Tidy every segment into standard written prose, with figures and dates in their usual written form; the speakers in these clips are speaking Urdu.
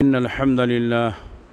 إن الحمد لله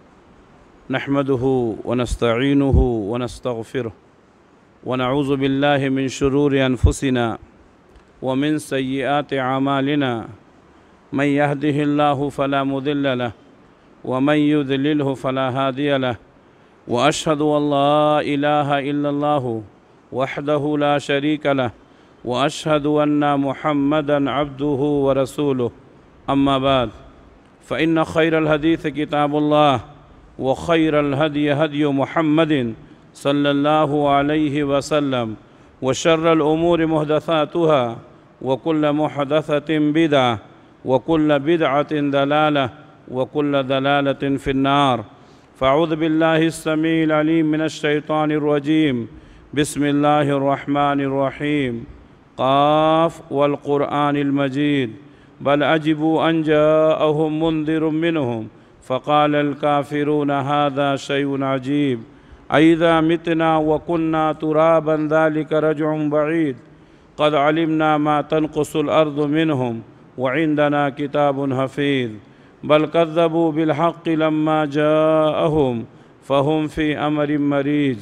نحمده ونستعينه ونستغفره ونعوذ بالله من شرور أنفسنا ومن سيئات أعمالنا من يهده الله فلا مضل له ومن يضلله فلا هادي له وأشهد أن لا إله إلا الله وحده لا شريك له وأشهد أن محمدًا عبده ورسوله أما بعد فإن خير الحديث كتاب الله وخير الهدي هدي محمد صلى الله عليه وسلم وشر الأمور محدثاتها وكل محدثة بدعة وكل بدعة ضلالة وكل ضلالة في النار فأعوذ بالله السميع العليم من الشيطان الرجيم بسم الله الرحمن الرحيم قاف والقرآن المجيد بل عجبوا أن جاءهم منذر منهم فقال الكافرون هذا شيء عجيب أئذا متنا وكنا ترابا ذلك رجع بعيد قد علمنا ما تنقص الأرض منهم وعندنا كتاب حفيظ بل كذبوا بالحق لما جاءهم فهم في أمر مريج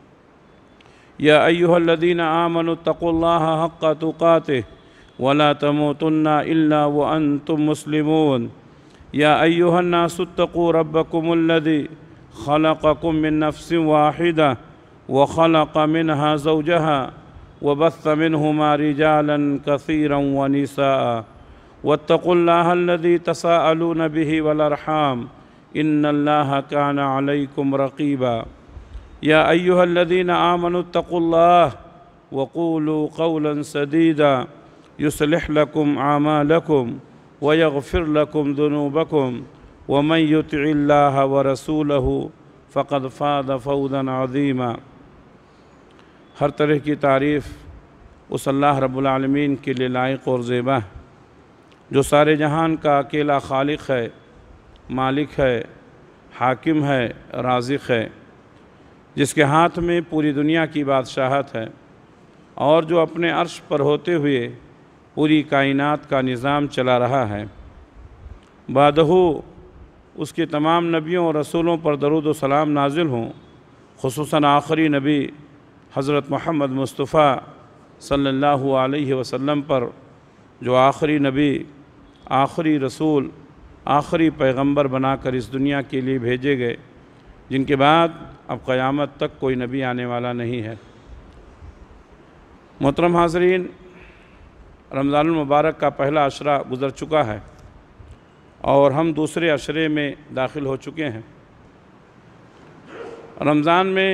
يا أيها الذين آمنوا اتقوا الله حق تقاته ولا تموتن إلا وأنتم مسلمون يا أيها الناس اتقوا ربكم الذي خلقكم من نفس واحدة وخلق منها زوجها وبث منهما رجالا كثيرا ونساء واتقوا الله الذي تساءلون به والأرحام إن الله كان عليكم رقيبا يا أيها الذين آمنوا اتقوا الله وقولوا قولا سديدا يصلح لكم أعمالكم ويغفر لكم ذنوبكم ومن يطع الله ورسوله فقد فاز فوزا عظيما ہر طرح کی تعریف اس اللہ رب العالمین کے لیے لائق اور زیبا ہے جو سارے جہان کا اکیلا خالق ہے، مالک ہے، حاکم ہے، رازق ہے، جس کے ہاتھ میں پوری دنیا کی بادشاہت ہے اور جو اپنے عرش پر ہوتے ہوئے پوری کائنات کا نظام چلا رہا ہے۔ بعدہ اس کے تمام نبیوں اور رسولوں پر درود و سلام نازل ہوں، خصوصاً آخری نبی حضرت محمد مصطفیٰ صلی اللہ علیہ وسلم پر، جو آخری نبی، آخری رسول، آخری پیغمبر بنا کر اس دنیا کے لیے بھیجے گئے، جن کے بعد اب قیامت تک کوئی نبی آنے والا نہیں ہے۔ محترم حاضرین، رمضان المبارک کا پہلا عشرہ گزر چکا ہے اور ہم دوسرے عشرے میں داخل ہو چکے ہیں۔ رمضان میں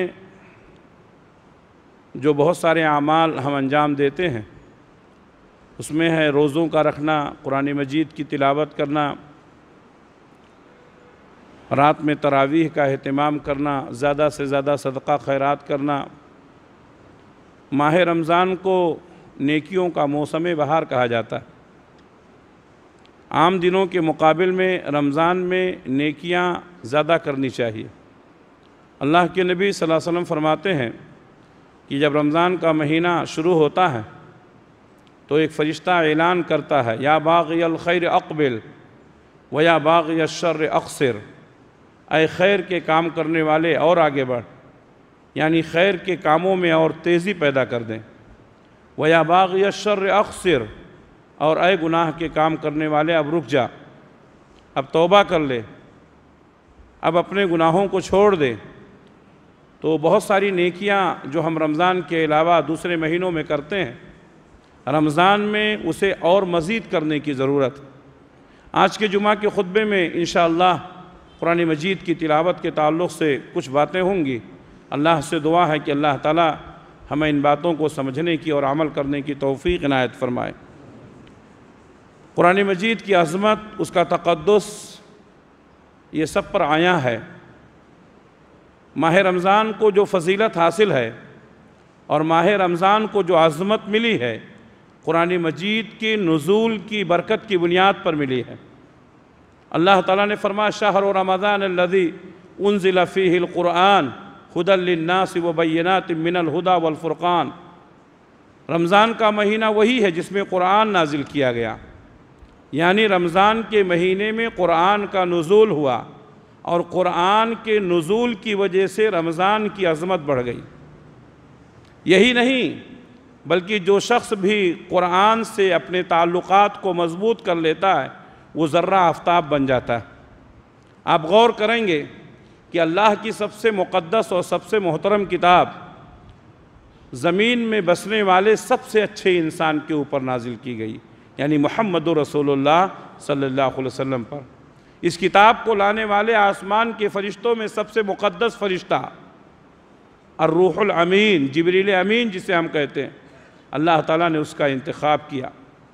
جو بہت سارے اعمال ہم انجام دیتے ہیں، اس میں ہے روزوں کا رکھنا، قرآن مجید کی تلاوت کرنا، رات میں تراویح کا اہتمام کرنا، زیادہ سے زیادہ صدقہ خیرات کرنا۔ ماہ رمضان کو نیکیوں کا موسم بہار کہا جاتا ہے۔ عام دنوں کے مقابل میں رمضان میں نیکیاں زیادہ کرنی چاہیے۔ اللہ کے نبی صلی اللہ علیہ وسلم فرماتے ہیں کہ جب رمضان کا مہینہ شروع ہوتا ہے تو ایک فرشتہ اعلان کرتا ہے، یا باغی الخیر اقبل و یا باغی الشر اقصر، اے خیر کے کام کرنے والے اور آگے بڑھ، یعنی خیر کے کاموں میں اور تیزی پیدا کر دیں۔ وَيَا بَاغِيَ الشَّرِّ أَقْصِرْ، اور اے گناہ کے کام کرنے والے اب رک جا، اب توبہ کر لے، اب اپنے گناہوں کو چھوڑ دے۔ تو بہت ساری نیکیاں جو ہم رمضان کے علاوہ دوسرے مہینوں میں کرتے ہیں، رمضان میں اسے اور مزید کرنے کی ضرورت ہے۔ آج کے جمعہ کے خطبے میں انشاءاللہ قرآن مجید کی تلاوت کے تعلق سے کچھ باتیں ہوں گی۔ اللہ سے دعا ہے کہ اللہ تعالیٰ ہمیں ان باتوں کو سمجھنے کی اور عمل کرنے کی توفیق عنایت فرمائے۔ قرآن مجید کی عظمت، اس کا تقدس، یہ سب پر آیا ہے۔ ماہ رمضان کو جو فضیلت حاصل ہے اور ماہ رمضان کو جو عظمت ملی ہے، قرآن مجید کے نزول کی برکت کی بنیاد پر ملی ہے۔ اللہ تعالیٰ نے فرمایا، شہر رمضان الذی انزل فیہ القرآن ہدی للناس وبینات من الہدی والفرقان۔ رمضان کا مہینہ وہی ہے جس میں قرآن نازل کیا گیا یعنی رمضان کے مہینے میں قرآن کا نزول ہوا اور قرآن کے نزول کی وجہ سے رمضان کی عظمت بڑھ گئی۔ یہی نہیں بلکہ جو شخص بھی قرآن سے اپنے تعلقات کو مضبوط کر لیتا ہے وہ ذرہ آفتاب بن جاتا ہے۔ آپ غور کریں گے کہ اللہ کی سب سے مقدس اور سب سے محترم کتاب زمین میں بسنے والے سب سے اچھے انسان کے اوپر نازل کی گئی، یعنی محمد رسول اللہ صلی اللہ علیہ وسلم پر۔ اس کتاب کو لانے والے آسمان کے فرشتوں میں سب سے مقدس فرشتہ الروح الامین، جبریل امین جسے ہم کہتے ہیں، اللہ تعالیٰ نے اس کا انتخاب کیا۔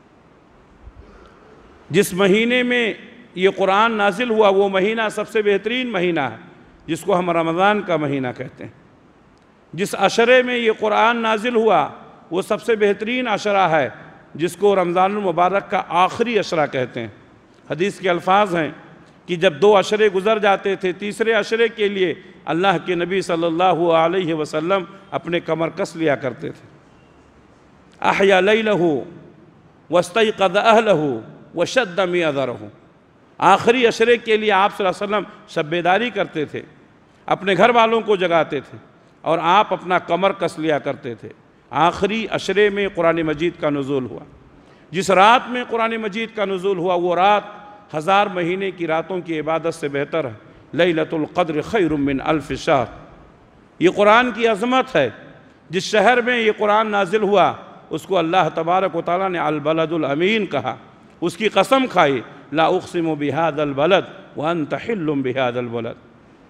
جس مہینے میں یہ قرآن نازل ہوا وہ مہینہ سب سے بہترین مہینہ ہے جس کو ہم رمضان کا مہینہ کہتے ہیں۔ جس عشرے میں یہ قرآن نازل ہوا وہ سب سے بہترین عشرہ ہے جس کو رمضان المبارک کا آخری عشرہ کہتے ہیں۔ حدیث کے الفاظ ہیں کہ جب 2 عشرے گزر جاتے تھے، تیسرے عشرے کے لیے اللہ کے نبی صلی اللہ علیہ وسلم اپنے کمر کس لیا کرتے تھے۔ احیا لیلہ واستیقظ اہلہ وشد میعذرہ، آخری عشرے کے لیے آپ صلی اللہ علیہ وسلم شب بیداری کرتے تھے، اپنے گھر والوں کو جگاتے تھے اور آپ اپنا کمر کس لیا کرتے تھے۔ آخری عشرے میں قرآن مجید کا نزول ہوا۔ جس رات میں قرآن مجید کا نزول ہوا وہ رات 1000 مہینے کی راتوں کی عبادت سے بہتر ہے۔ لیلۃ القدر خیر من الف شہر، یہ قرآن کی عظمت ہے۔ جس شہر میں یہ قرآن نازل ہوا اس کو اللہ تبارک و تعالیٰ نے البلد الامین کہا، اس کی قسم کھائی، لا اقسم بہذا البلد وانت حل بہذا البلد۔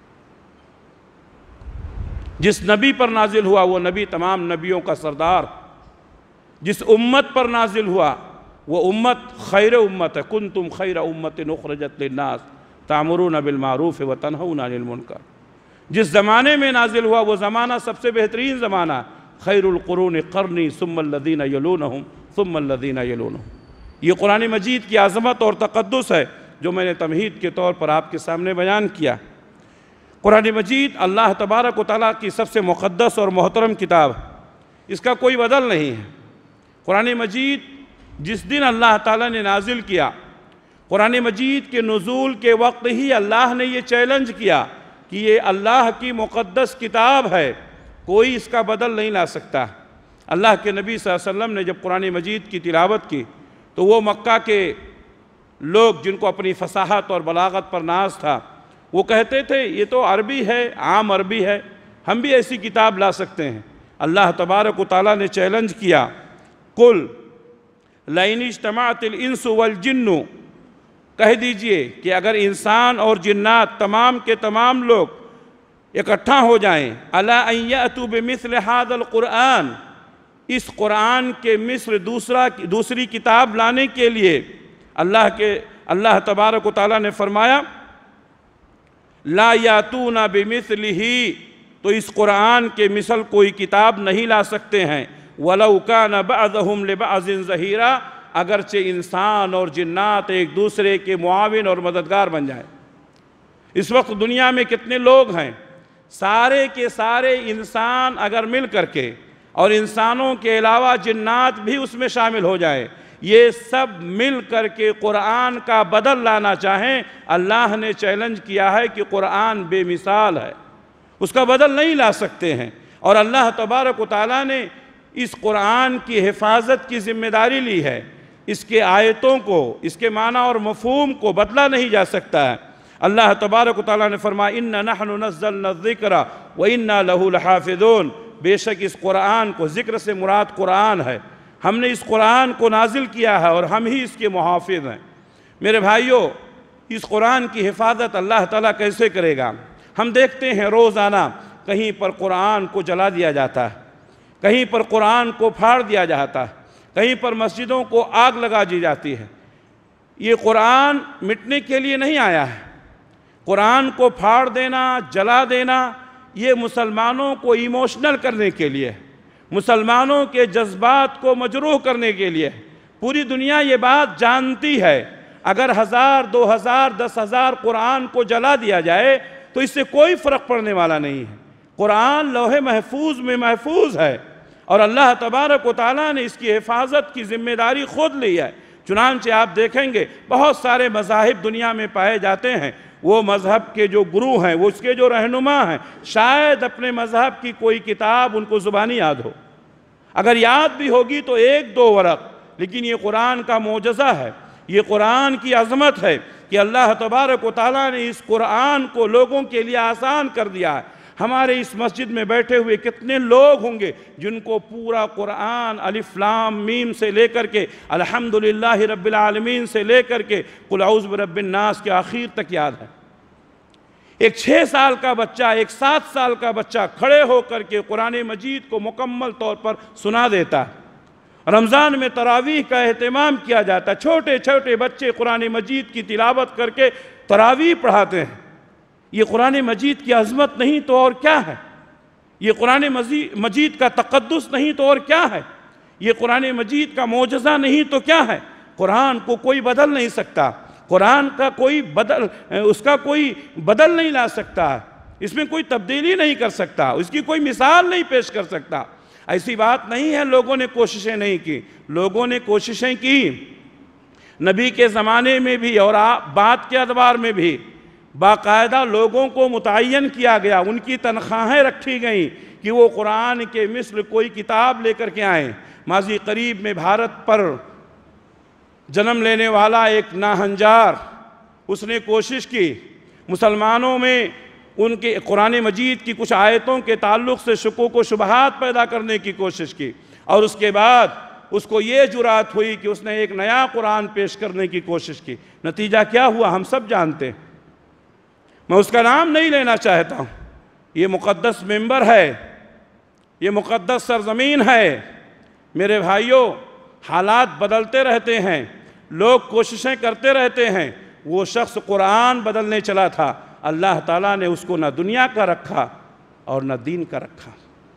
جس نبی پر نازل ہوا وہ نبی تمام نبیوں کا سردار، جس امت پر نازل ہوا وہ امت خیر امت ہے۔ کنتم خیر امت اخرجت للناس تأمرون بالمعروف وتنہون عن المنکر۔ جس زمانے میں نازل ہوا وہ زمانہ سب سے بہترین زمانہ، خیر القرون قرنی ثم الذین یلونہم ثم الذین یلونہم۔ یہ قرآن مجید کی عظمت اور تقدس ہے جو میں نے تمہید کے طور پر آپ کے سامنے بیان کیا۔ قرآن مجید اللہ تبارک و تعالیٰ کی سب سے مقدس اور محترم کتاب، اس کا کوئی بدل نہیں ہے۔ قرآن مجید جس دن اللہ تعالیٰ نے نازل کیا، قرآن مجید کے نزول کے وقت ہی اللہ نے یہ چیلنج کیا کہ یہ اللہ کی مقدس کتاب ہے، کوئی اس کا بدل نہیں لا سکتا۔ اللہ کے نبی صلی اللہ علیہ وسلم نے جب قرآن مجید کی تلاوت کی تو وہ مکہ کے لوگ جن کو اپنی فصاحت اور بلاغت پر ناز تھا وہ کہتے تھے یہ تو عربی ہے، عام عربی ہے، ہم بھی ایسی کتاب لا سکتے ہیں۔ اللہ تبارک و تعالیٰ نے چیلنج کیا، قل لئن اجتمعت الانس والجن، کہہ دیجئے کہ اگر انسان اور جنات تمام کے تمام لوگ اکٹھا ہو جائیں، الا ان یأتوا بمثل ھذا القرآن، اس قرآن کے مثل دوسری کتاب لانے کے لیے اللہ تبارک و تعالیٰ نے فرمایا لا یاتون بمثلہ، تو اس قرآن کے مثل کوئی کتاب نہیں لا سکتے ہیں۔ وَلَوْ كَانَ بَعْضُهُمْ لِبَعْضٍ ظَهِيرًا، اگرچہ انسان اور جنات ایک دوسرے کے معاون اور مددگار بن جائیں۔ اس وقت دنیا میں کتنے لوگ ہیں، سارے کے سارے انسان اگر مل کر کے اور انسانوں کے علاوہ جنات بھی اس میں شامل ہو جائیں، یہ سب مل کر کے قرآن کا بدل لانا چاہیں، اللہ نے چیلنج کیا ہے کہ قرآن بے مثال ہے، اس کا بدل نہیں لا سکتے ہیں۔ اور اللہ تبارک و تعالیٰ نے اس قرآن کی حفاظت کی ذمہ داری لی ہے، اس کے آیتوں کو، اس کے معنی اور مفہوم کو بدلا نہیں جا سکتا ہے۔ اللہ تبارک و تعالیٰ نے فرمایا اِنَّا نَحْنُ نَزَّلْنَا الذِّكْرَ وَإِنَّا لَهُ لَحَافِظُونَ، بے شک اس قرآن کو، ذکر سے مراد قرآن ہے، ہم نے اس قرآن کو نازل کیا ہے اور ہم ہی اس کے محافظ ہیں۔ میرے بھائیوں، اس قرآن کی حفاظت اللہ تعالیٰ کیسے کرے گا؟ ہم دیکھتے ہیں روزانہ کہیں پر قرآن کو جلا دیا جاتا ہے، کہیں پر قرآن کو پھاڑ دیا جاتا ہے، کہیں پر مسجدوں کو آگ لگا دی جاتی ہے۔ یہ قرآن مٹنے کے لیے نہیں آیا ہے۔ قرآن کو پھاڑ دینا، جلا دینا، یہ مسلمانوں کو ایموشنل کرنے کے لیے، مسلمانوں کے جذبات کو مجروح کرنے کے لیے۔ پوری دنیا یہ بات جانتی ہے اگر 1000 2000 10,000 قرآن کو جلا دیا جائے تو اس سے کوئی فرق پڑنے والا نہیں ہے۔ قرآن لوح محفوظ میں محفوظ ہے اور اللہ تبارک و تعالیٰ نے اس کی حفاظت کی ذمہ داری خود لی ہے۔ چنانچہ آپ دیکھیں گے بہت سارے مذاہب دنیا میں پائے جاتے ہیں، وہ مذہب کے جو گرو ہیں، وہ اس کے جو رہنما ہیں، شاید اپنے مذہب کی کوئی کتاب ان کو زبانی یاد ہو، اگر یاد بھی ہوگی تو 1-2 ورق، لیکن یہ قرآن کا معجزہ ہے، یہ قرآن کی عظمت ہے کہ اللہ تبارک و تعالیٰ نے اس قرآن کو لوگوں کے لیے آسان کر دیا ہے۔ ہمارے اس مسجد میں بیٹھے ہوئے کتنے لوگ ہوں گے جن کو پورا قرآن الف لام میم سے لے کر کے الحمدللہ رب العالمین سے لے کر کے قل اعوذ برب الناس کے آخر تک یاد ہے۔ ایک 6 سال کا بچہ، ایک 7 سال کا بچہ کھڑے ہو کر کے قرآن مجید کو مکمل طور پر سنا دیتا ہے۔ رمضان میں تراویح کا اہتمام کیا جاتا ہے، چھوٹے چھوٹے بچے قرآن مجید کی تلاوت کر کے تراویح پڑھاتے ہیں۔ یہ قرآن مجید کی عظمت نہیں تو اور کیا ہے؟ یہ قرآن مجید کا تقدس نہیں تو اور کیا ہے؟ یہ قرآن مجید کا معجزہ نہیں تو کیا ہے؟ قرآن کو کوئی بدل نہیں سکتا، قرآن کا کوئی بدل نہیں لا سکتا، اس میں کوئی تبدیلی نہیں کر سکتا، اس کی کوئی مثال نہیں پیش کر سکتا۔ ایسی بات نہیں ہے لوگوں نے کوششیں نہیں کی، لوگوں نے کوششیں کی، نبی کے زمانے میں بھی اور بعد کے ادوار میں بھی باقاعدہ لوگوں کو متعین کیا گیا، ان کی تنخواہیں رکھی گئیں کہ وہ قرآن کے مثل کوئی کتاب لے کر کے آئیں۔ ماضی قریب میں بھارت پر جنم لینے والا ایک ناہنجار، اس نے کوشش کی مسلمانوں میں ان کے قرآن مجید کی کچھ آیتوں کے تعلق سے شکوک و شبہات پیدا کرنے کی کوشش کی، اور اس کے بعد اس کو یہ جرات ہوئی کہ اس نے ایک نیا قرآن پیش کرنے کی کوشش کی۔ نتیجہ کیا ہوا ہم سب جانتے ہیں، میں اس کا نام نہیں لینا چاہتا ہوں۔ یہ مقدس منبر ہے، یہ مقدس سرزمین ہے۔ میرے بھائیوں، حالات بدلتے رہتے ہیں، لوگ کوششیں کرتے رہتے ہیں۔ وہ شخص قرآن بدلنے چلا تھا، اللہ تعالیٰ نے اس کو نہ دنیا کا رکھا اور نہ دین کا رکھا۔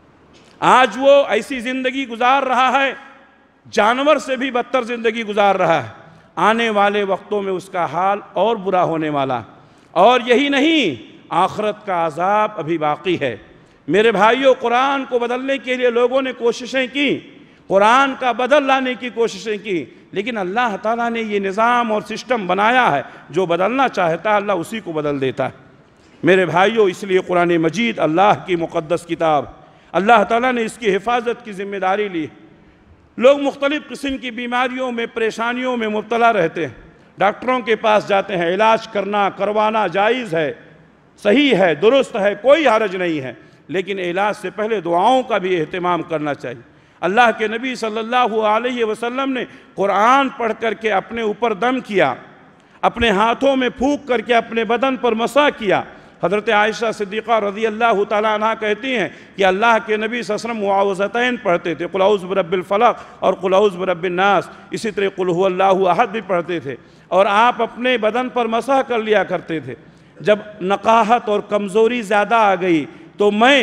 آج وہ ایسی زندگی گزار رہا ہے، جانور سے بھی بدتر زندگی گزار رہا ہے۔ آنے والے وقتوں میں اس کا حال اور برا ہونے والا، اور یہی نہیں، آخرت کا عذاب ابھی باقی ہے۔ میرے بھائیوں، قرآن کو بدلنے کے لیے لوگوں نے کوششیں کی، قرآن کا بدل لانے کی کوششیں کی، لیکن اللہ تعالیٰ نے یہ نظام اور سسٹم بنایا ہے، جو بدلنا چاہتا ہے اللہ اسی کو بدل دیتا ہے۔ میرے بھائیوں، اس لیے قرآن مجید اللہ کی مقدس کتاب، اللہ تعالیٰ نے اس کی حفاظت کی ذمہ داری لی۔ لوگ مختلف قسم کی بیماریوں میں، پریشانیوں میں مبتلا رہتے ہیں، ڈاکٹروں کے پاس جاتے ہیں، علاج کروانا جائز ہے، صحیح ہے، درست ہے، کوئی حرج نہیں ہے، لیکن علاج سے پہلے دعاؤں کا بھی اہتمام کرنا چاہیے۔ اللہ کے نبی صلی اللہ علیہ وسلم نے قرآن پڑھ کر کے اپنے اوپر دم کیا، اپنے ہاتھوں میں پھونک کر کے اپنے بدن پر مسح کیا۔ حضرت عائشہ صدیقہ رضی اللہ تعالیٰ عنہ کہتی ہیں کہ اللہ کے نبی صلی اللہ علیہ وسلم معاوضتین پڑھتے تھے، قل اعوذ برب الفلق اور قل اعوذ برب الناس، اسی طرح قل هو اللہ احد بھی پڑھتے تھے، اور آپ اپنے بدن پر مسح کر لیا کرتے تھے۔ جب نقاہت اور کمزوری زیادہ آ گئی تو میں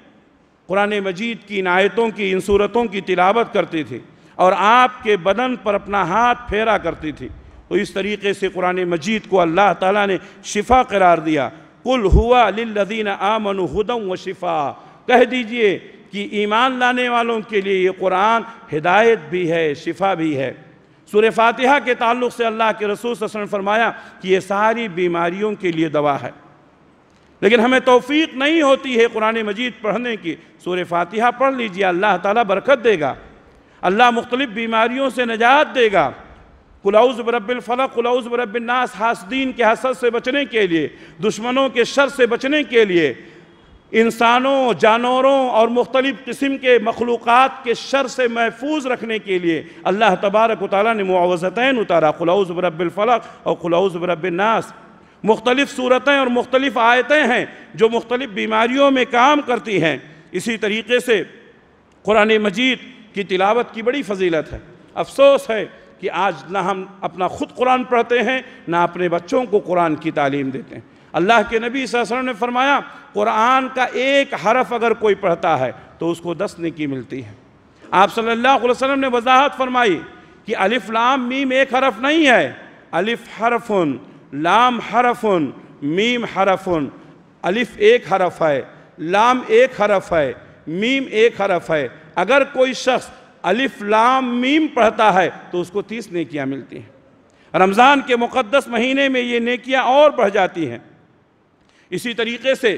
قرآن مجید کی ان آیتوں کی، ان سورتوں کی تلاوت کرتی تھی اور آپ کے بدن پر اپنا ہاتھ پھیرا کرتی تھی۔ تو اس طریقے سے قرآن مجید کو اللہ تعالیٰ نے شفا قرار دیا۔ قل هو للذین آمنوا ھدی وشفاء، کہہ دیجئے کہ ایمان لانے والوں کے لیے یہ قرآن ہدایت بھی ہے، شفا بھی ہے۔ سورہ فاتحہ کے تعلق سے اللہ کے رسول صلی اللہ علیہ وسلم نے فرمایا کہ یہ ساری بیماریوں کے لیے دوا ہے، لیکن ہمیں توفیق نہیں ہوتی ہے قرآن مجید پڑھنے کی۔ سورہ فاتحہ پڑھ لیجئے، اللہ تعالیٰ برکت دے گا، اللہ مختلف بیماریوں سے نجات دے گا۔ قل اعوذ برب الفلق، قل اعوذ برب الناس، حاسدین کے حسد سے بچنے کے لیے، دشمنوں کے شر سے بچنے کے لیے، انسانوں، جانوروں اور مختلف قسم کے مخلوقات کے شر سے محفوظ رکھنے کے لیے اللہ تبارک و تعالیٰ نے معوذتین اتارا، قل اعوذ برب الفلق اور قل اعوذ برب الناس۔ مختلف صورتیں اور مختلف آیتیں ہیں جو مختلف بیماریوں میں کام کرتی ہیں۔ اسی طریقے سے قرآن مجید کی تلاوت کی بڑی فضیلت ہے۔ افسوس ہے کہ آج نہ ہم اپنا خود قرآن پڑھتے ہیں، نہ اپنے بچوں کو قرآن کی تعلیم دیتے ہیں۔ اللہ کے نبی صلی اللہ علیہ وسلم نے فرمایا قرآن کا ایک حرف اگر کوئی پڑھتا ہے تو اس کو 10 نیکی ملتی ہے۔ آپ صلی اللہ علیہ وسلم نے وضاحت فرمائی کہ الف لام میم ایک حرف نہیں ہے، الف حرف، لام حرف، میم حرف۔ الف ایک حرف ہے، لام ایک حرف ہے، میم ایک حرف ہے۔ اگر کوئی شخص الف لام میم پڑھتا ہے تو اس کو 30 نیکیاں ملتی ہیں۔ رمضان کے مقدس مہینے میں یہ نیکیاں اور بڑھ جاتی ہیں۔ اسی طریقے سے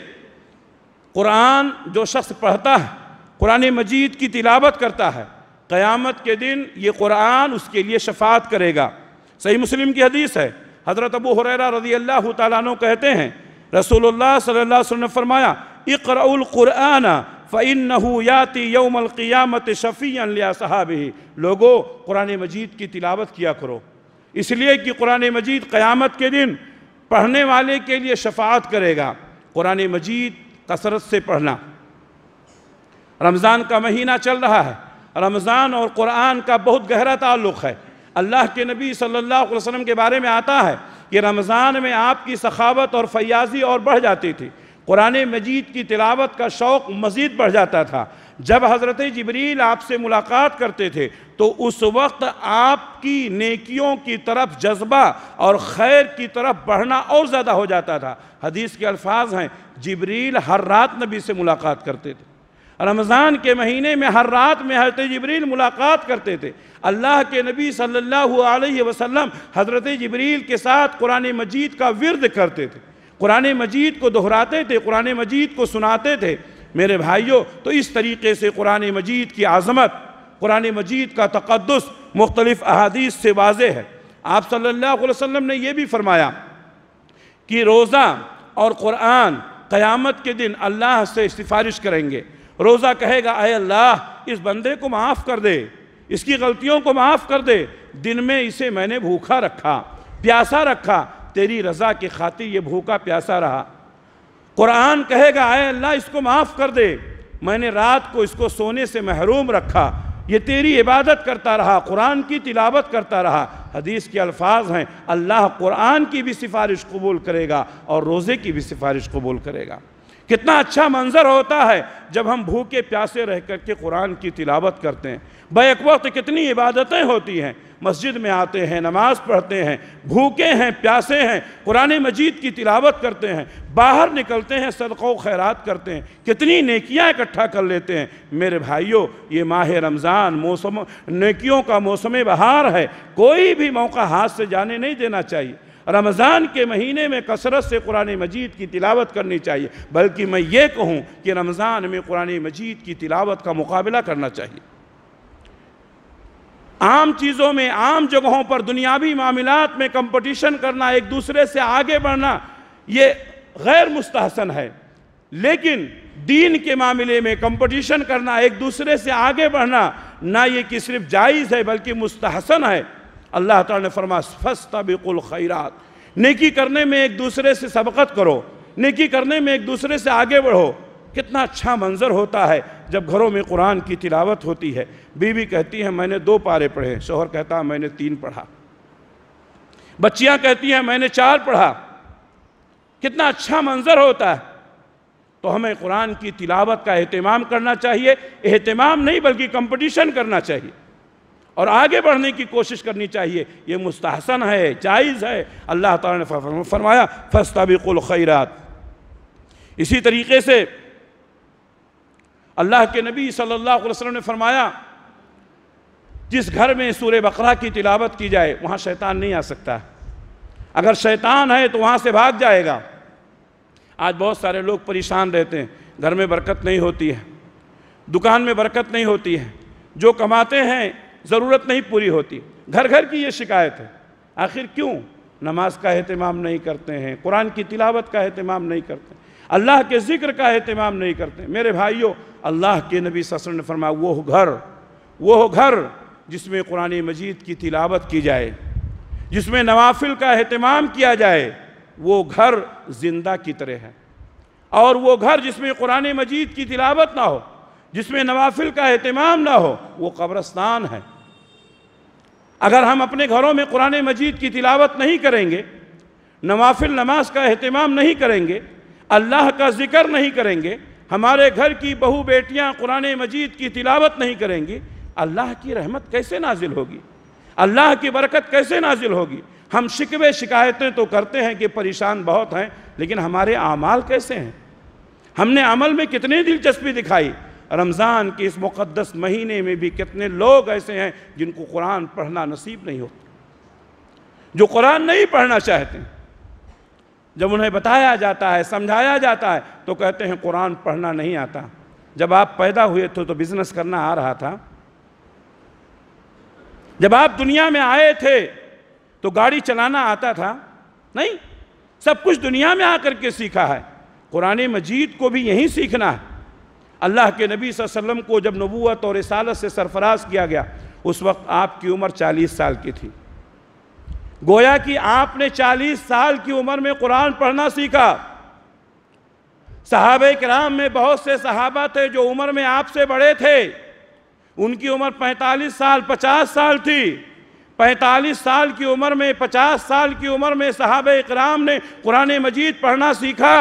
قرآن جو شخص پڑھتا ہے، قرآن مجید کی تلاوت کرتا ہے، قیامت کے دن یہ قرآن اس کے لیے شفاعت کرے گا۔ صحیح مسلم کی حدیث ہے، حضرت ابو ہریرہ رضی اللہ تعالیٰ عنہ کہتے ہیں رسول اللہ صلی اللہ علیہ وسلم نے فرمایا اقرأوا القرآن فإنه یاتی یوم القیامت شفیعا لأصحابہ۔ لوگو قرآن مجید کی تلاوت کیا کرو، اس لیے کہ قرآن مجید قیامت کے دن پڑھنے والے کے لیے شفاعت کرے گا۔ قرآن مجید کثرت سے پڑھنا۔ رمضان کا مہینہ چل رہا ہے، رمضان اور قرآن کا بہت گہرا تعلق ہے۔ اللہ کے نبی صلی اللہ علیہ وسلم کے بارے میں آتا ہے کہ رمضان میں آپ کی سخاوت اور فیاضی اور بڑھ جاتی تھی، قرآن مجید کی تلاوت کا شوق مزید بڑھ جاتا تھا۔ جب حضرت جبریل آپ سے ملاقات کرتے تھے تو اس وقت آپ کی نیکیوں کی طرف جذبہ اور خیر کی طرف بڑھنا اور زیادہ ہو جاتا تھا۔ حدیث کے الفاظ ہیں جبریل ہر رات نبی سے ملاقات کرتے تھے۔ رمضان کے مہینے میں ہر رات میں حضرت جبریل ملاقات کرتے تھے۔ اللہ کے نبی صلی اللہ علیہ وسلم حضرت جبریل کے ساتھ قرآن مجید کا ورد کرتے تھے، قرآن مجید کو دہراتے تھے، قرآن مجید کو سناتے تھے۔ میرے بھائیوں، تو اس طریقے سے قرآن مجید کی عظمت، قرآن مجید کا تقدس مختلف احادیث سے واضح ہے۔ آپ صلی اللہ علیہ وسلم نے یہ بھی فرمایا کہ روزہ اور قرآن قیامت کے دن اللہ سے سفارش کریں گے۔ روزہ کہے گا اے اللہ اس بندے کو معاف کر دے، اس کی غلطیوں کو معاف کر دے، دن میں اسے میں نے بھوکا رکھا، پیاسا رکھا، تیری رضا کی خاطر یہ بھوکا پیاسا رہا۔ قرآن کہے گا اے اللہ اس کو معاف کر دے، میں نے رات کو اس کو سونے سے محروم رکھا، یہ تیری عبادت کرتا رہا، قرآن کی تلاوت کرتا رہا۔ حدیث کے الفاظ ہیں اللہ قرآن کی بھی سفارش قبول کرے گا اور روزے کی بھی سفارش قبول کرے گا۔ کتنا اچھا منظر ہوتا ہے جب ہم بھوکے پیاسے رہ کر کے قرآن کی تلاوت کرتے ہیں۔ بیک وقت کتنی عبادتیں ہوتی ہیں، مسجد میں آتے ہیں، نماز پڑھتے ہیں، بھوکے ہیں، پیاسے ہیں، قرآن مجید کی تلاوت کرتے ہیں، باہر نکلتے ہیں، صدقہ و خیرات کرتے ہیں، کتنی نیکیاں اکٹھا کر لیتے ہیں۔ میرے بھائیوں، یہ ماہ رمضان موسم نیکیوں کا موسم بہار ہے، کوئی بھی موقع ہاتھ سے جانے نہیں دینا چاہیے۔ رمضان کے مہینے میں کثرت سے قرآن مجید کی تلاوت کرنی چاہیے، بلکہ میں یہ کہوں کہ رمضان میں قرآن مجید کی تلاوت کا مقابلہ کرنا چاہیے۔ عام چیزوں میں، عام جگہوں پر دنیاوی معاملات میں کمپٹیشن کرنا، ایک دوسرے سے آگے بڑھنا، یہ غیر مستحسن ہے، لیکن دین کے معاملے میں کمپٹیشن کرنا، ایک دوسرے سے آگے بڑھنا، نہ یہ کہ صرف جائز ہے بلکہ مستحسن ہے۔ اللہ تعالیٰ نے فرمایا فَاسْتَبِقُوا الْخَيْرَاتِ، نیکی کرنے میں ایک دوسرے سے سبقت کرو، نیکی کرنے میں ایک دوسرے سے آگے بڑھو۔ کتنا اچھا منظر ہوتا ہے جب گھروں میں قرآن کی تلاوت ہوتی ہے۔ بیوی کہتی ہے میں نے 2 پارے پڑھے، شوہر کہتا ہے میں نے 3 پڑھا، بچیاں کہتی ہیں میں نے 4 پڑھا۔ کتنا اچھا منظر ہوتا ہے۔ تو ہمیں قرآن کی تلاوت کا اہتمام کرنا چاہیے، اہتمام نہیں بلکہ کمپٹیشن کرنا چاہیے اور آگے بڑھنے کی کوشش کرنی چاہیے۔ یہ مستحسن ہے، جائز ہے۔ اللہ تعالیٰ نے فرمایا فَاسْتَبِقُوا الْخَيْرَاتِ۔ اسی طریقے سے اللہ کے نبی صلی اللہ علیہ وسلم نے فرمایا جس گھر میں سورہ بقرہ کی تلاوت کی جائے وہاں شیطان نہیں آ سکتا، اگر شیطان ہے تو وہاں سے بھاگ جائے گا۔ آج بہت سارے لوگ پریشان رہتے ہیں، گھر میں برکت نہیں ہوتی ہے، دکان میں برکت نہیں ہوتی ہے، جو کماتے ہیں ضرورت نہیں پوری ہوتی۔ گھر گھر کی یہ شکایت ہے۔ آخر کیوں؟ نماز کا اہتمام نہیں کرتے ہیں، قرآن کی تلاوت کا اہتمام نہیں کرتے ہیں، اللہ کے ذکر کا اہتمام نہیں کرتے ہیں۔ میرے بھائیوں، اللہ کے نبی صلی اللہ علیہ وسلم نے فرمایا وہ گھر جس میں قرآن مجید کی تلاوت کی جائے، جس میں نوافل کا اہتمام کیا جائے، وہ گھر زندہ کی طرح ہے، اور وہ گھر جس میں قرآن مجید کی تلاوت نہ ہو، جس میں نوافل کا اہتمام نہ ہو، وہ قبرستان ہے۔ اگر ہم اپنے گھروں میں قرآن مجید کی تلاوت نہیں کریں گے، نوافل نماز کا اہتمام نہیں کریں گے، اللہ کا ذکر نہیں کریں گے، ہمارے گھر کی بہو بیٹیاں قرآن مجید کی تلاوت نہیں کریں گی، اللہ کی رحمت کیسے نازل ہوگی؟ اللہ کی برکت کیسے نازل ہوگی؟ ہم شکوے شکایتیں تو کرتے ہیں کہ پریشان بہت ہیں، لیکن ہمارے اعمال کیسے ہیں؟ ہم نے عمل میں کتنی دلچسپی دکھائی؟ رمضان کے اس مقدس مہینے میں بھی کتنے لوگ ایسے ہیں جن کو قرآن پڑھنا نصیب نہیں ہوتا، جو قرآن نہیں پڑھنا چاہتے۔ جب انہیں بتایا جاتا ہے، سمجھایا جاتا ہے تو کہتے ہیں قرآن پڑھنا نہیں آتا۔ جب آپ پیدا ہوئے تھے تو بزنس کرنا آ رہا تھا؟ جب آپ دنیا میں آئے تھے تو گاڑی چلانا آتا تھا؟ نہیں، سب کچھ دنیا میں آ کر کے سیکھا ہے۔ قرآن مجید کو بھی یہیں سیکھنا ہے۔ اللہ کے نبی صلی اللہ علیہ وسلم کو جب نبوت اور رسالت سے سرفراز کیا گیا اس وقت آپ کی عمر 40 سال کی تھی۔ گویا کہ آپ نے 40 سال کی عمر میں قرآن پڑھنا سیکھا۔ صحابہ کرام میں بہت سے صحابہ تھے جو عمر میں آپ سے بڑے تھے، ان کی عمر 45 سال 50 سال تھی۔ 45 سال کی عمر میں 50 سال کی عمر میں صحابہ کرام نے قرآن مجید پڑھنا سیکھا۔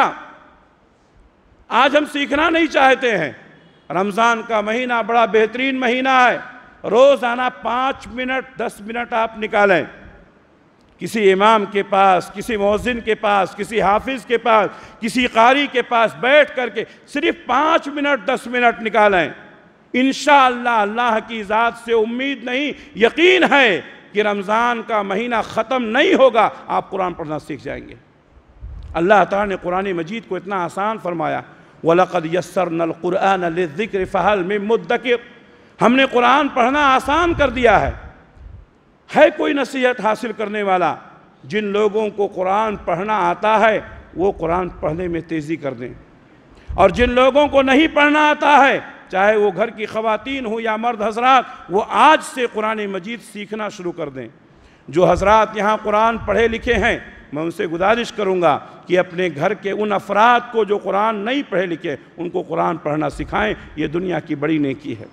آج ہم سیکھنا نہیں چاہتے ہیں۔ رمضان کا مہینہ بڑا بہترین مہینہ ہے، روزانہ 5 منٹ 10 منٹ آپ نکالیں، کسی امام کے پاس، کسی مؤذن کے پاس، کسی حافظ کے پاس، کسی قاری کے پاس بیٹھ کر کے صرف 5 منٹ 10 منٹ نکالیں۔ انشاءاللہ اللہ کی ذات سے امید نہیں، یقین ہے کہ رمضان کا مہینہ ختم نہیں ہوگا، آپ قرآن پڑھنا سیکھ جائیں گے۔ اللہ تعالیٰ نے قرآن مجید کو اتنا آسان فرمایا، وَلَقَدْ يَسَّرْنَا الْقُرْآنَ لِلذِّكْرِ فَهَلْ مِن مُدَّكِرٍ، ہم نے قرآن پڑھنا آسان کر دیا ہے۔ ہے کوئی نصیحت حاصل کرنے والا؟ جن لوگوں کو قرآن پڑھنا آتا ہے وہ قرآن پڑھنے میں تیزی کر دیں، اور جن لوگوں کو نہیں پڑھنا آتا ہے، چاہے وہ گھر کی خواتین ہوں یا مرد حضرات، وہ آج سے قرآن مجید سیکھنا شروع کر دیں۔ جو حضرات یہاں قرآن پڑھے لکھے ہیں میں ان سے گزارش کروں گا کہ اپنے گھر کے ان افراد کو جو قرآن نہیں پڑھے لکھے ان کو قرآن پڑھنا سکھائیں، یہ دنیا کی بڑی نیکی ہے۔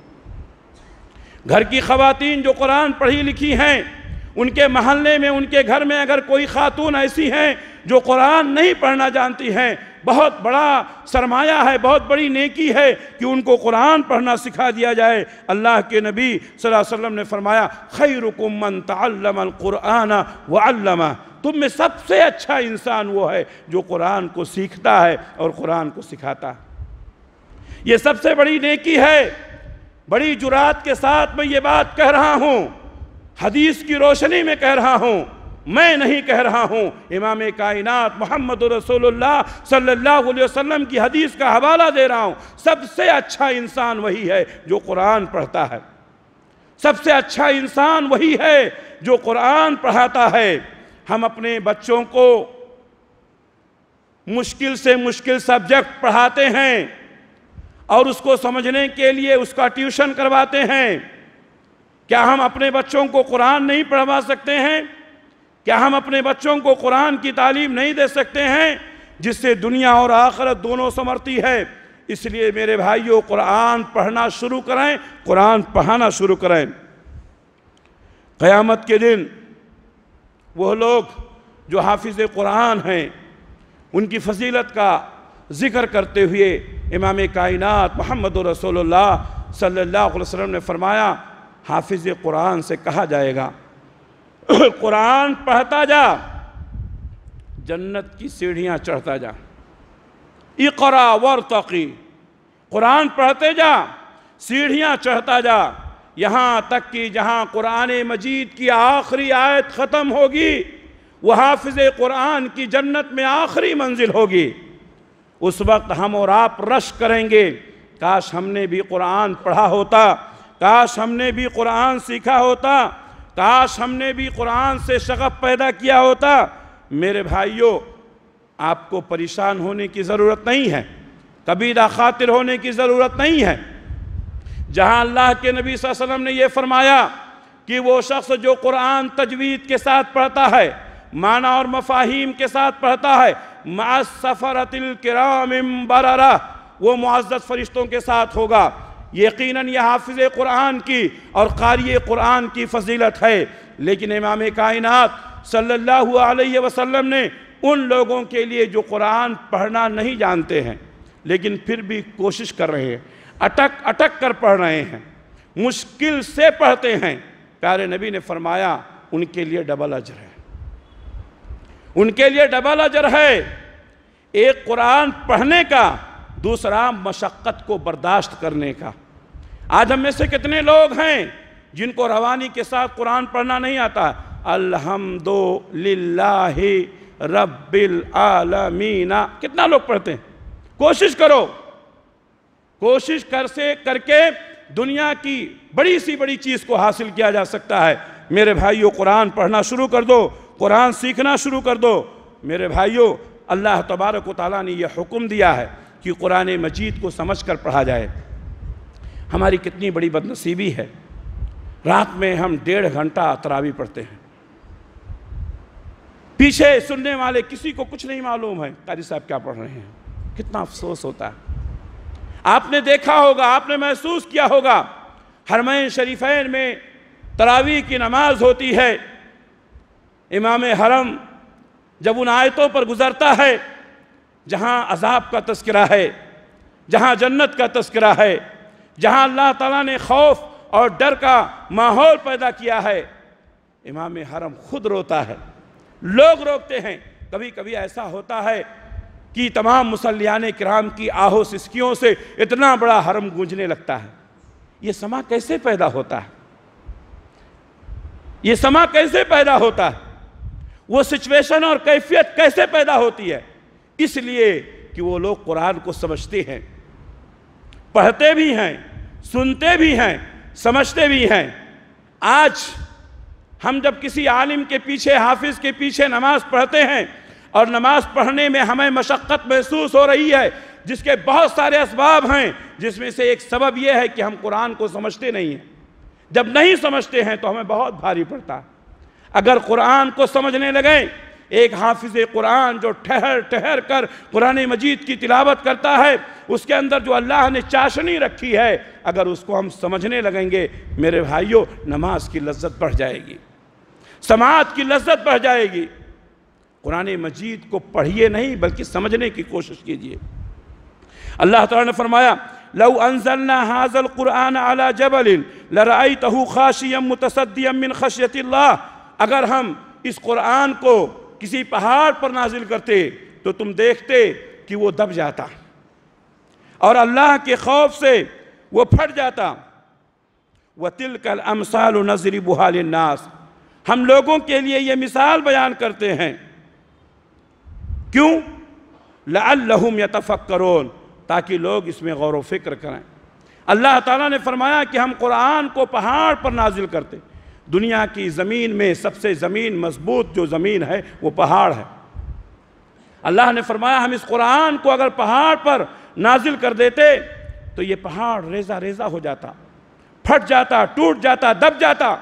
گھر کی خواتین جو قرآن پڑھی لکھی ہیں، ان کے محلے میں، ان کے گھر میں اگر کوئی خاتون ایسی ہیں جو قرآن نہیں پڑھنا جانتی ہیں، بہت بڑا سرمایہ ہے، بہت بڑی نیکی ہے کہ ان کو قرآن پڑھنا سکھا دیا جائے۔ اللہ کے نبی صلی اللہ علیہ وسلم نے فرمایا، خیرکم من تعلم القرآن وعلمہ، تم میں سب سے اچھا انسان وہ ہے جو قرآن کو سیکھتا ہے اور قرآن کو سکھاتا ہے۔ یہ سب سے بڑی نیکی ہے۔ بڑی جرات کے ساتھ میں یہ بات کہہ رہا ہوں، حدیث کی روشنی میں کہہ رہا ہوں، میں نہیں کہہ رہا ہوں، امام کائنات محمد رسول اللہ صلی اللہ علیہ وسلم کی حدیث کا حوالہ دے رہا ہوں۔ سب سے اچھا انسان وہی ہے جو قرآن پڑھتا ہے، سب سے اچھا انسان وہی ہے جو قرآن پڑھاتا ہے۔ ہم اپنے بچوں کو مشکل سے مشکل سبجیکٹ پڑھاتے ہیں اور اس کو سمجھنے کے لیے اس کا ٹیوشن کرواتے ہیں۔ کیا ہم اپنے بچوں کو قرآن نہیں پڑھوا سکتے ہیں؟ کیا ہم اپنے بچوں کو قرآن کی تعلیم نہیں دے سکتے ہیں جس سے دنیا اور آخرت دونوں سنورتی ہے؟ اس لیے میرے بھائیوں، قرآن پڑھنا شروع کریں، قرآن پڑھانا شروع کریں۔ قیامت کے دن وہ لوگ جو حافظ قرآن ہیں ان کی فضیلت کا ذکر کرتے ہوئے امام کائنات محمد رسول اللہ صلی اللہ علیہ وسلم نے فرمایا، حافظ قرآن سے کہا جائے گا قرآن پڑھتا جا، جنت کی سیڑھیاں چڑھتا جا، اقرا وارتقی، قرآن پڑھتے جا، سیڑھیاں چڑھتا جا، یہاں تک کہ جہاں قرآن مجید کی آخری آیت ختم ہوگی وہ حافظ قرآن کی جنت میں آخری منزل ہوگی۔ اس وقت ہم اور آپ رش کریں گے، کاش ہم نے بھی قرآن پڑھا ہوتا، کاش ہم نے بھی قرآن سیکھا ہوتا، کاش ہم نے بھی قرآن سے شغف پیدا کیا ہوتا۔ میرے بھائیوں، آپ کو پریشان ہونے کی ضرورت نہیں ہے، کبیدہ خاطر ہونے کی ضرورت نہیں ہے۔ جہاں اللہ کے نبی صلی اللہ علیہ وسلم نے یہ فرمایا کہ وہ شخص جو قرآن تجوید کے ساتھ پڑھتا ہے، معنی اور مفاہیم کے ساتھ پڑھتا ہے، مع السفرۃ الکرام بررہ، وہ معزز فرشتوں کے ساتھ ہوگا۔ یقیناً یہ حافظ قرآن کی اور قاری قرآن کی فضیلت ہے، لیکن امام کائنات صلی اللہ علیہ وسلم نے ان لوگوں کے لیے جو قرآن پڑھنا نہیں جانتے ہیں لیکن پھر بھی کوشش کر رہے ہیں، اٹک اٹک کر پڑھ رہے ہیں، مشکل سے پڑھتے ہیں، پیارے نبی نے فرمایا ان کے لیے ڈبل اجر ہے، ان کے لیے ڈبل اجر ہے۔ ایک قرآن پڑھنے کا، دوسرا مشقت کو برداشت کرنے کا۔ آج ہم میں سے کتنے لوگ ہیں جن کو روانی کے ساتھ قرآن پڑھنا نہیں آتا؟ الحمدللہ رب العالمین کتنا لوگ پڑھتے ہیں؟ کوشش کرو، کوشش کر کے دنیا کی بڑی سی بڑی چیز کو حاصل کیا جا سکتا ہے۔ میرے بھائیوں، قرآن پڑھنا شروع کر دو، قرآن سیکھنا شروع کر دو۔ میرے بھائیوں، اللہ تبارک و تعالیٰ نے یہ حکم دیا ہے کہ قرآن مجید کو سمجھ کر پڑھا جائے۔ ہماری کتنی بڑی بدنصیبی ہے، رات میں ہم 1.5 گھنٹہ تراویح پڑھتے ہیں، پیچھے سننے والے کسی کو کچھ نہیں معلوم ہے قاری صاحب کیا پڑھ رہے ہیں۔ کتنا افسوس ہوتا ہے۔ آپ نے دیکھا ہوگا، آپ نے محسوس کیا ہوگا، حرمین شریفین میں تراویح کی نماز ہوتی ہے، امام حرم جب ان آیتوں پر گزرتا ہے جہاں عذاب کا تذکرہ ہے، جہاں جنت کا تذکرہ ہے، جہاں اللہ تعالیٰ نے خوف اور ڈر کا ماحول پیدا کیا ہے، امام حرم خود روتا ہے، لوگ روکتے ہیں۔ کبھی کبھی ایسا ہوتا ہے کہ تمام مصلیان کرام کی آہو سسکیوں سے اتنا بڑا حرم گونجنے لگتا ہے۔ یہ سما کیسے پیدا ہوتا ہے؟ یہ سما کیسے پیدا ہوتا ہے؟ وہ سچویشن اور کیفیت کیسے پیدا ہوتی ہے؟ اس لیے کہ وہ لوگ قرآن کو سمجھتے ہیں، پڑھتے بھی ہیں، سنتے بھی ہیں، سمجھتے بھی ہیں۔ آج ہم جب کسی عالم کے پیچھے، حافظ کے پیچھے نماز پڑھتے ہیں اور نماز پڑھنے میں ہمیں مشقت محسوس ہو رہی ہے، جس کے بہت سارے اسباب ہیں، جس میں سے ایک سبب یہ ہے کہ ہم قرآن کو سمجھتے نہیں ہیں۔ جب نہیں سمجھتے ہیں تو ہمیں بہت بھاری پڑتا ہے۔ اگر قرآن کو سمجھنے لگیں، ایک حافظ قرآن جو ٹھہر ٹھہر کر قرآن مجید کی تلاوت کرتا ہے، اس کے اندر جو اللہ نے چاشنی رکھی ہے، اگر اس کو ہم سمجھنے لگیں گے، میرے بھائیوں، نماز کی لذت بڑھ جائے گی، سماعت کی لذت بڑھ جائے گی۔ قرآن مجید کو پڑھیے نہیں بلکہ سمجھنے کی کوشش کیجیے۔ اللہ تعالیٰ نے فرمایا لو انزلنا هذا القرآن على جبل لرأيته خاشعا متصدعا من خشية اللہ، اگر ہم اس قرآن کو کسی پہاڑ پر نازل کرتے تو تم دیکھتے کہ وہ دب جاتا اور اللہ کے خوف سے وہ پھٹ جاتا۔ وَتِلْكَ الْأَمْثَالُ نَضْرِبُهَا لِلنَّاسِ، ہم لوگوں کے لیے یہ مثال بیان کرتے ہیں، کیوں؟ لَعَلَّهُمْ يَتَفَكَّرُونَ، تاکہ لوگ اس میں غور و فکر کریں۔ اللہ تعالیٰ نے فرمایا کہ ہم قرآن کو پہاڑ پر نازل کرتے۔ دنیا کی زمین میں سب سے زمین مضبوط جو زمین ہے وہ پہاڑ ہے۔ اللہ نے فرمایا ہم اس قرآن کو اگر پہاڑ پر نازل کر دیتے تو یہ پہاڑ ریزہ ریزہ ہو جاتا، پھٹ جاتا، ٹوٹ جاتا، دب جاتا،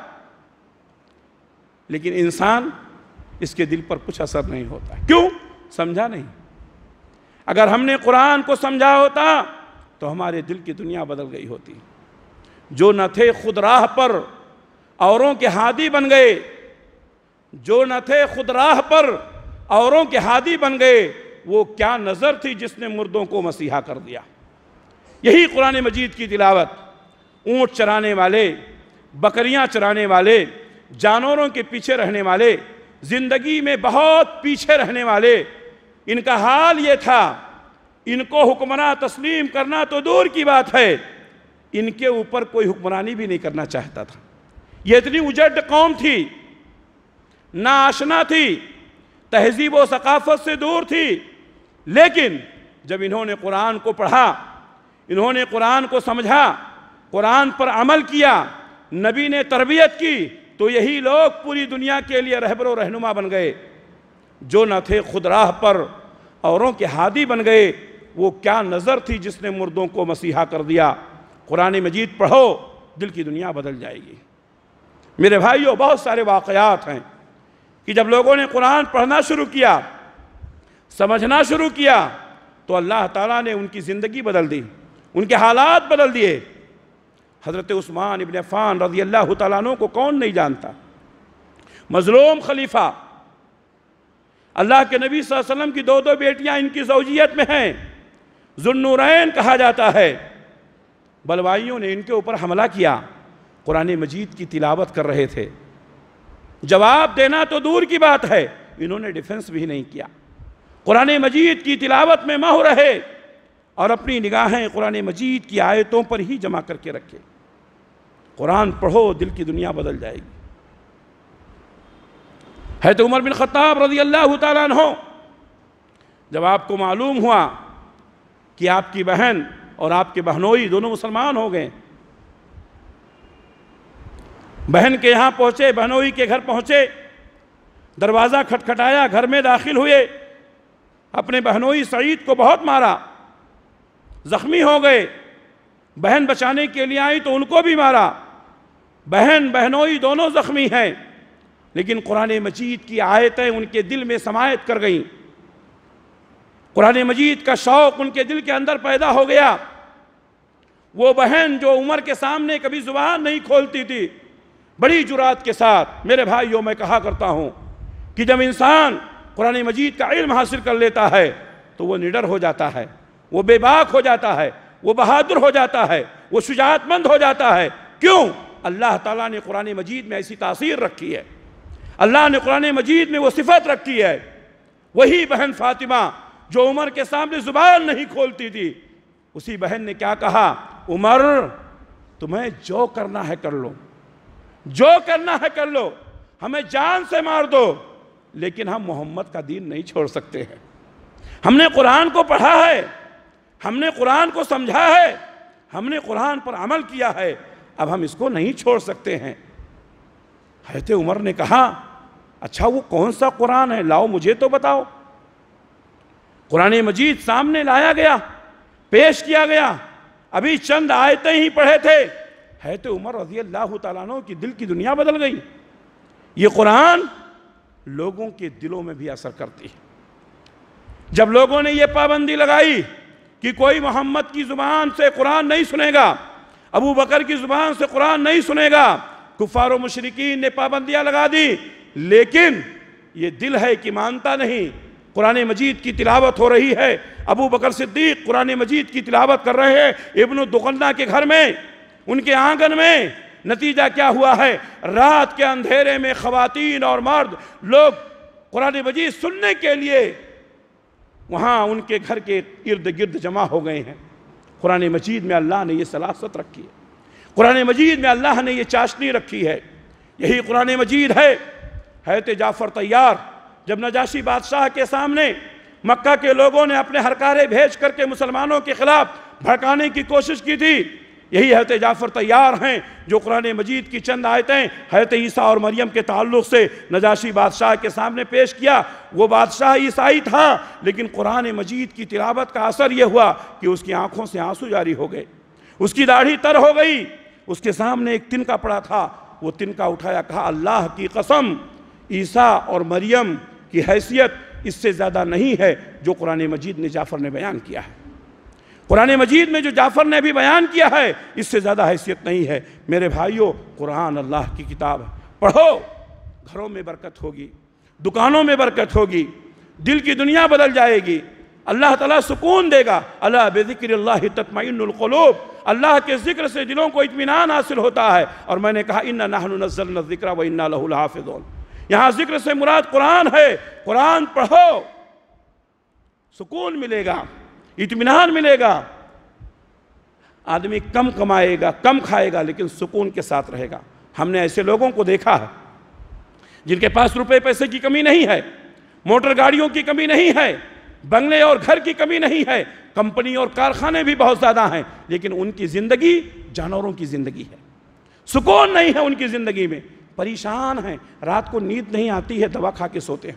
لیکن انسان اس کے دل پر کچھ اثر نہیں ہوتا۔ کیوں؟ سمجھا نہیں۔ اگر ہم نے قرآن کو سمجھا ہوتا تو ہمارے دل کی دنیا بدل گئی ہوتی۔ جو نہ تھے خود راہ پر اوروں کے ہادی بن گئے، جو نہ تھے خود راہ پر اوروں کے ہادی بن گئے، وہ کیا نظر تھی جس نے مردوں کو مسیحا کر دیا۔ یہی قرآن مجید کی تلاوت اونٹ چرانے والے، بکریاں چرانے والے، جانوروں کے پیچھے رہنے والے، زندگی میں بہت پیچھے رہنے والے، ان کا حال یہ تھا، ان کو حکمراں تسلیم کرنا تو دور کی بات ہے، ان کے اوپر کوئی حکمرانی بھی نہیں کرنا چاہتا تھا۔ یہ اتنی اجڑ قوم تھی، ناآشنا تھی، تہذیب و ثقافت سے دور تھی، لیکن جب انہوں نے قرآن کو پڑھا، انہوں نے قرآن کو سمجھا، قرآن پر عمل کیا، نبی نے تربیت کی، تو یہی لوگ پوری دنیا کے لیے رہبر و رہنما بن گئے۔ جو نہ تھے خود راہ پر اوروں کے ہادی بن گئے، وہ کیا نظر تھی جس نے مردوں کو مسیحا کر دیا۔ قرآن مجید پڑھو، دل کی دنیا بدل جائے گی۔ میرے بھائیوں، بہت سارے واقعات ہیں کہ جب لوگوں نے قرآن پڑھنا شروع کیا، سمجھنا شروع کیا، تو اللہ تعالیٰ نے ان کی زندگی بدل دی، ان کے حالات بدل دیے۔ حضرت عثمان ابن عفان رضی اللہ تعالیٰ عنہ کو کون نہیں جانتا؟ مظلوم خلیفہ، اللہ کے نبی صلی اللہ علیہ وسلم کی 2 بیٹیاں ان کی زوجیت میں ہیں، ذو النورین کہا جاتا ہے۔ بلوائیوں نے ان کے اوپر حملہ کیا، قرآن مجید کی تلاوت کر رہے تھے، جواب دینا تو دور کی بات ہے، انہوں نے ڈیفنس بھی نہیں کیا، قرآن مجید کی تلاوت میں مہو رہے، اور اپنی نگاہیں قرآن مجید کی آیتوں پر ہی جمع کر کے رکھے۔ قرآن پڑھو، دل کی دنیا بدل جائے گی۔ حضرت عمر بن خطاب رضی اللہ تعالیٰ عنہ، جب آپ کو معلوم ہوا کہ آپ کی بہن اور آپ کے بہنوئی دونوں مسلمان ہو گئے، بہن کے یہاں پہنچے، بہنوئی کے گھر پہنچے، دروازہ کھٹکھٹایا، گھر میں داخل ہوئے، اپنے بہنوئی سعید کو بہت مارا، زخمی ہو گئے۔ بہن بچانے کے لیے آئی تو ان کو بھی مارا۔ بہن بہنوئی دونوں زخمی ہیں، لیکن قرآن مجید کی آیتیں ان کے دل میں سماعت کر گئیں۔ قرآن مجید کا شوق ان کے دل کے اندر پیدا ہو گیا۔ وہ بہن جو عمر کے سامنے کبھی زبان نہیں کھولتی تھی، بڑی جرات کے ساتھ، میرے بھائیوں میں کہا کرتا ہوں کہ جب انسان قرآن مجید کا علم حاصل کر لیتا ہے تو وہ نڈر ہو جاتا ہے، وہ بے باک ہو جاتا ہے، وہ بہادر ہو جاتا ہے، وہ شجاعت مند ہو جاتا ہے۔ کیوں؟ اللہ تعالیٰ نے قرآن مجید میں ایسی تاثیر رکھی ہے، اللہ نے قرآن مجید میں وہ صفت رکھی ہے۔ وہی بہن فاطمہ جو عمر کے سامنے زبان نہیں کھولتی تھی، اسی بہن نے کیا کہا؟ عمر، تمہیں جو کرنا ہے کر لو، جو کرنا ہے کر لو، ہمیں جان سے مار دو، لیکن ہم محمد کا دین نہیں چھوڑ سکتے ہیں۔ ہم نے قرآن کو پڑھا ہے، ہم نے قرآن کو سمجھا ہے، ہم نے قرآن پر عمل کیا ہے، اب ہم اس کو نہیں چھوڑ سکتے ہیں۔ حضرت عمر نے کہا، اچھا وہ کون سا قرآن ہے؟ لاؤ مجھے تو بتاؤ۔ قرآن مجید سامنے لایا گیا، پیش کیا گیا، ابھی چند آیتیں ہی پڑھے تھے، حضرت عمر رضی اللہ تعالیٰ عنہ کی دل کی دنیا بدل گئی۔ یہ قرآن لوگوں کے دلوں میں بھی اثر کرتی ہے۔ جب لوگوں نے یہ پابندی لگائی کہ کوئی محمد کی زبان سے قرآن نہیں سنے گا، ابو بکر کی زبان سے قرآن نہیں سنے گا، کفار و مشرکین نے پابندیاں لگا دی، لیکن یہ دل ہے کہ مانتا نہیں۔ قرآن مجید کی تلاوت ہو رہی ہے، ابو بکر صدیق قرآن مجید کی تلاوت کر رہے ہیں ابن دغنہ کے گھر میں، ان کے آنگن میں۔ نتیجہ کیا ہوا ہے؟ رات کے اندھیرے میں خواتین اور مرد لوگ قرآن مجید سننے کے لیے وہاں ان کے گھر کے ارد گرد جمع ہو گئے ہیں۔ قرآن مجید میں اللہ نے یہ سلاست رکھی ہے، قرآن مجید میں اللہ نے یہ چاشنی رکھی ہے۔ یہی قرآن مجید ہے۔ حضرت جعفر طیار جب نجاشی بادشاہ کے سامنے مکہ کے لوگوں نے اپنے ہرکارے بھیج کر کے مسلمانوں کے خلاف بھڑکانے کی کوشش کی تھی، یہی حضرت جعفر طیار ہیں جو قرآن مجید کی چند آیتیں حضرت عیسیٰ اور مریم کے تعلق سے نجاشی بادشاہ کے سامنے پیش کیا۔ وہ بادشاہ عیسائی تھا، لیکن قرآن مجید کی تلاوت کا اثر یہ ہوا کہ اس کی آنکھوں سے آنسو جاری ہو گئے، اس کی داڑھی تر ہو گئی۔ اس کے سامنے ایک تنکا پڑا تھا، وہ تنکا اٹھایا، کہا اللہ کی قسم، عیسیٰ اور مریم کی حیثیت اس سے زیادہ نہیں ہے جو قرآن مجید نے جعفر نے بیان کیا ہے۔ قرآن مجید میں جو جعفر نے بھی بیان کیا ہے اس سے زیادہ حیثیت نہیں ہے۔ میرے بھائیوں، قرآن اللہ کی کتاب ہے، پڑھو، گھروں میں برکت ہوگی، دکانوں میں برکت ہوگی، دل کی دنیا بدل جائے گی، اللہ تعالیٰ سکون دے گا۔ الا بذکر اللہ تطمئن القلوب، اللہ کے ذکر سے دلوں کو اطمینان حاصل ہوتا ہے۔ اور میں نے کہا انا نحن نزلنا الذکر وانا لہ لحافظون، یہاں ذکر سے مراد قرآن ہے۔ قرآن پڑھو، سکون ملے گا، اطمینان ملے گا۔ آدمی کم کمائے گا، کم کھائے گا، لیکن سکون کے ساتھ رہے گا۔ ہم نے ایسے لوگوں کو دیکھا ہے جن کے پاس روپے پیسے کی کمی نہیں ہے، موٹر گاڑیوں کی کمی نہیں ہے، بنگلے اور گھر کی کمی نہیں ہے، کمپنی اور کارخانے بھی بہت زیادہ ہیں، لیکن ان کی زندگی جانوروں کی زندگی ہے۔ سکون نہیں ہے ان کی زندگی میں، پریشان ہیں، رات کو نیند نہیں آتی ہے، دوا کھا کے سوتے ہیں۔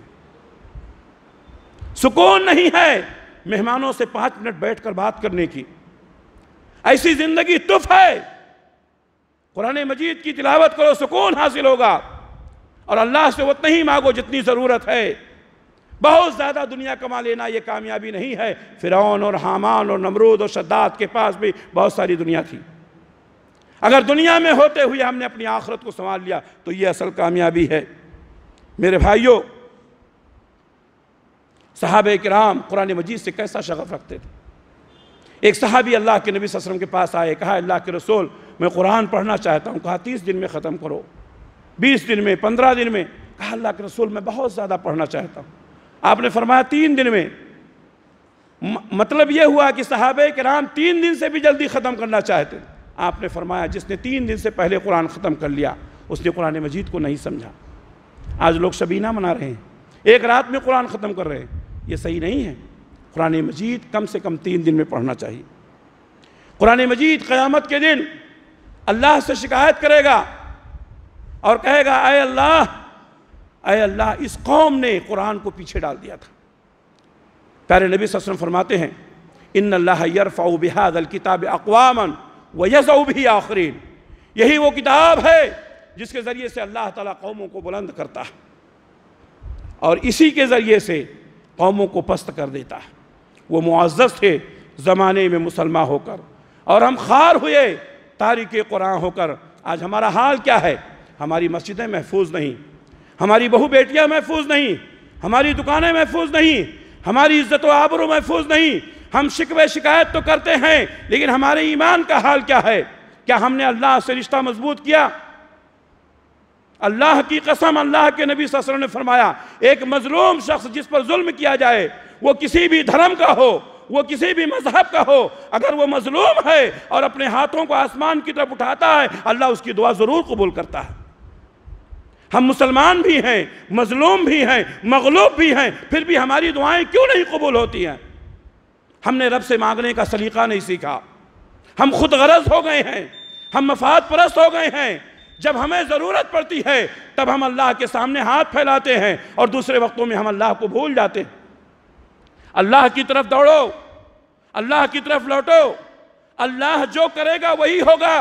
سکون نہیں ہے مہمانوں سے 5 منٹ بیٹھ کر بات کرنے کی، ایسی زندگی تف ہے۔ قرآن مجید کی تلاوت کرو، سکون حاصل ہوگا، اور اللہ سے اتنا ہی مانگو جتنی ضرورت ہے۔ بہت زیادہ دنیا کما لینا یہ کامیابی نہیں ہے۔ فرعون اور حامان اور نمرود اور شداد کے پاس بھی بہت ساری دنیا تھی۔ اگر دنیا میں ہوتے ہوئے ہم نے اپنی آخرت کو سنبھال لیا تو یہ اصل کامیابی ہے۔ میرے بھائیوں، صحابہ کرام قرآن مجید سے کیسا شغف رکھتے تھے۔ ایک صحابی اللہ کے نبی صلی اللہ علیہ وسلم کے پاس آئے، کہا اللہ کے رسول میں قرآن پڑھنا چاہتا ہوں۔ کہا 30 دن میں ختم کرو، 20 دن میں، 15 دن میں۔ کہا اللہ کے رسول میں بہت زیادہ پڑھنا چاہتا ہوں۔ آپ نے فرمایا 3 دن میں۔ مطلب یہ ہوا کہ صحابہ کرام 3 دن سے بھی جلدی ختم کرنا چاہتے ہیں۔ آپ نے فرمایا جس نے 3 دن سے پہلے قرآن ختم کر لیا اس نے قرآن مجید کو نہیں سمجھا۔ آج لوگ شبینہ منا رہے ہیں، ایک رات میں قرآن ختم کر رہے ہیں، یہ صحیح نہیں ہے۔ قرآن مجید کم سے کم 3 دن میں پڑھنا چاہیے۔ قرآن مجید قیامت کے دن اللہ سے شکایت کرے گا اور کہے گا اے اللہ اس قوم نے قرآن کو پیچھے ڈال دیا تھا۔ پیارے نبی صلی اللہ علیہ وسلم فرماتے ہیں ان اللہ یرفع بہذا الکتاب اقواما ویضع بہ آخرین، یہی وہ کتاب ہے جس کے ذریعے سے اللہ تعالیٰ قوموں کو بلند کرتا ہے اور اسی کے ذریعے سے قوموں کو پست کر دیتا ہے۔ وہ معزز تھے زمانے میں مسلمان ہو کر اور ہم خوار ہوئے تارک قرآن ہو کر۔ آج ہمارا حال کیا ہے؟ ہماری مسجدیں محفوظ نہیں، ہماری بہو بیٹیاں محفوظ نہیں، ہماری دکانیں محفوظ نہیں، ہماری عزت و آبرو محفوظ نہیں۔ ہم شکوے شکایت تو کرتے ہیں لیکن ہمارے ایمان کا حال کیا ہے؟ کیا ہم نے اللہ سے رشتہ مضبوط کیا؟ اللہ کی قسم، اللہ کے نبی صلی اللہ علیہ وسلم نے فرمایا ایک مظلوم شخص جس پر ظلم کیا جائے، وہ کسی بھی دھرم کا ہو، وہ کسی بھی مذہب کا ہو، اگر وہ مظلوم ہے اور اپنے ہاتھوں کو آسمان کی طرف اٹھاتا ہے اللہ اس کی دعا ضرور قبول کرتا ہے۔ ہم مسلمان بھی ہیں، مظلوم بھی ہیں، مغلوب بھی ہیں، پھر بھی ہماری دعائیں کیوں نہیں قبول ہوتی ہیں؟ ہم نے رب سے مانگنے کا سلیقہ نہیں سیکھا، ہم خود غرض ہو گئے ہیں، ہم مفاد پرست ہو گئے ہیں۔ جب ہمیں ضرورت پڑتی ہے تب ہم اللہ کے سامنے ہاتھ پھیلاتے ہیں اور دوسرے وقتوں میں ہم اللہ کو بھول جاتے ہیں۔ اللہ کی طرف دوڑو، اللہ کی طرف لوٹو، اللہ جو کرے گا وہی ہوگا۔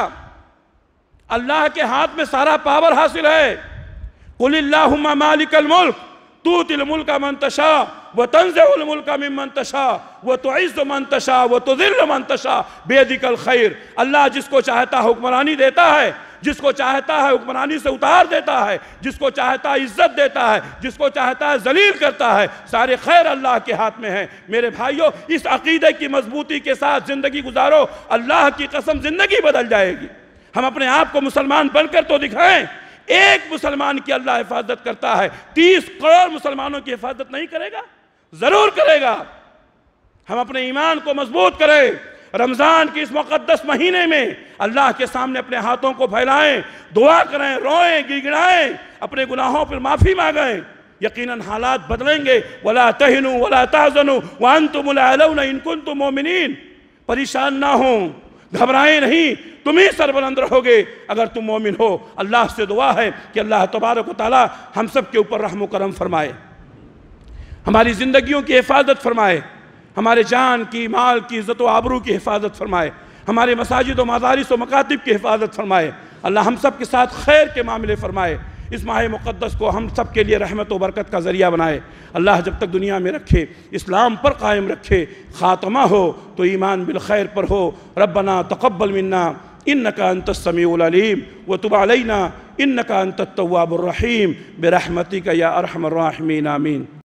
اللہ کے ہاتھ میں سارا پاور حاصل ہے۔ قل اللہم مالک الملک تؤتی الملک من تشاء وتنزع الملک ممن تشاء وتعز من تشاء وتذل من تشاء بیدک الخیر۔ اللہ جس کو چاہتا ہے حکمرانی دیتا ہے، جس کو چاہتا ہے حکمرانی سے اتار دیتا ہے، جس کو چاہتا ہے عزت دیتا ہے، جس کو چاہتا ہے ذلیل کرتا ہے۔ سارے خیر اللہ کے ہاتھ میں ہے۔ میرے بھائیو اس عقیدے کی مضبوطی کے ساتھ زندگی گزارو، اللہ کی قسم زندگی بدل جائے گی۔ ہم اپنے آپ کو مسلمان بن کر تو دکھائیں۔ ایک مسلمان کی اللہ حفاظت کرتا ہے، 30 کروڑ مسلمانوں کی حفاظت نہیں کرے گا؟ ضرور کرے گا۔ ہم اپنے ایمان کو مضبوط کریں۔ رمضان کے اس مقدس مہینے میں اللہ کے سامنے اپنے ہاتھوں کو پھیلائیں، دعا کریں، روئیں، گڑگڑائیں، اپنے گناہوں پر معافی مانگیں۔ یقیناً حالات بدلیں گے۔ وَلَا تَهِنُوا وَلَا تَحْزَنُوا وَأَنْتُمُ الْأَعْلَوْنَ إِن كُنتُم مُؤْمِنِينَ۔ پریشان نہ ہوں، گھبرائیں نہیں، تم ہی سربلند رہو گے اگر تم مومن ہو۔ اللہ سے دعا ہے کہ اللہ تبارک و تعالی ہم سب کے اوپر رحم و کرم فرمائے، ہماری زندگیوں کی حفاظت فرمائے، ہمارے جان کی، مال کی، عزت و آبرو کی حفاظت فرمائے، ہمارے مساجد و مدارس و مکاتب کی حفاظت فرمائے۔ اللہ ہم سب کے ساتھ خیر کے معاملے فرمائے۔ اس ماہ مقدس کو ہم سب کے لیے رحمت و برکت کا ذریعہ بنائے۔ اللہ جب تک دنیا میں رکھے، اسلام پر قائم رکھے، خاتمہ ہو تو ایمان بالخیر پر ہو۔ ربنا تقبل منا انک انت السمیع العلیم وتب علینا انک انت التواب الرحیم برحمتک یا ارحم الراحمین آمین۔